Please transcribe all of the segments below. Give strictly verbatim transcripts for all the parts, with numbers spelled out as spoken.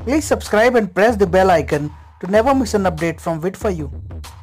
Please subscribe and press the bell icon to never miss an update from Wait For You.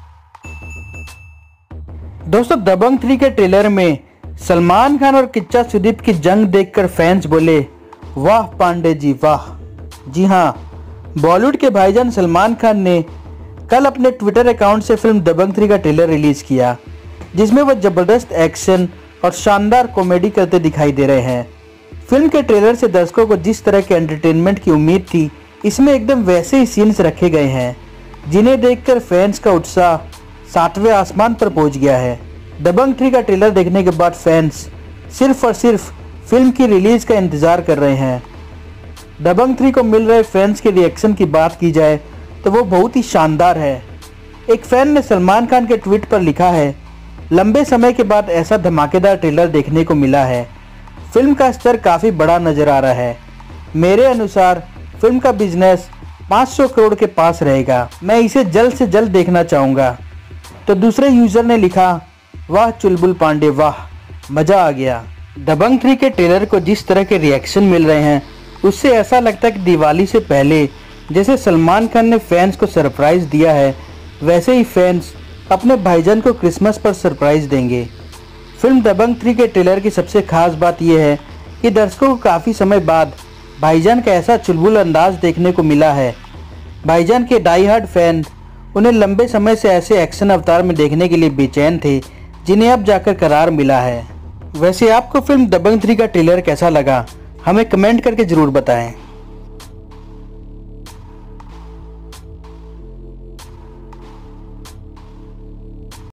दोस्तों, दबंग three के trailer में सलमान खान और किच्चा सुदीप की जंग देखकर फैंस बोले वाह पांडे जी वाह। जी हाँ, बॉलीवुड के भाईजान सलमान खान ने कल अपने ट्विटर अकाउंट से फिल्म दबंग थ्री का ट्रेलर रिलीज किया, जिसमें वह जबरदस्त एक्शन और शानदार कॉमेडी करते दिखाई दे रहे हैं। फिल्म के ट्रेलर से दर्शकों को जिस तरह के एंटरटेनमेंट की उम्मीद थी, इसमें एकदम वैसे ही सीन्स रखे गए हैं, जिन्हें देखकर फैंस का उत्साह सातवें आसमान पर पहुंच गया है। दबंग थ्री का ट्रेलर देखने के बाद फैंस सिर्फ और सिर्फ फिल्म की रिलीज का इंतजार कर रहे हैं। दबंग थ्री को मिल रहे फैंस के रिएक्शन की बात की जाए तो वो बहुत ही शानदार है। एक फैन ने सलमान खान के ट्वीट पर लिखा है, लंबे समय के बाद ऐसा धमाकेदार ट्रेलर देखने को मिला है। फिल्म का स्तर काफ़ी बड़ा नज़र आ रहा है। मेरे अनुसार फिल्म का बिजनेस पाँच सौ करोड़ के पास रहेगा। मैं इसे जल्द से जल्द देखना चाहूँगा। तो दूसरे यूज़र ने लिखा, वाह चुलबुल पांडे वाह, मज़ा आ गया। दबंग थ्री के ट्रेलर को जिस तरह के रिएक्शन मिल रहे हैं, उससे ऐसा लगता है कि दिवाली से पहले जैसे सलमान खान ने फैंस को सरप्राइज़ दिया है, वैसे ही फैंस अपने भाईजान को क्रिसमस पर सरप्राइज़ देंगे। फिल्म दबंग थ्री के ट्रेलर की सबसे खास बात यह है कि दर्शकों को काफ़ी समय बाद भाईजान का ऐसा चुलबुल अंदाज देखने को मिला है। भाईजान के डाई हार्ड फैन उन्हें लंबे समय से ऐसे एक्शन अवतार में देखने के लिए बेचैन थे, जिन्हें अब जाकर करार मिला है। वैसे आपको फिल्म दबंग थ्री का ट्रेलर कैसा लगा, हमें कमेंट करके ज़रूर बताएं।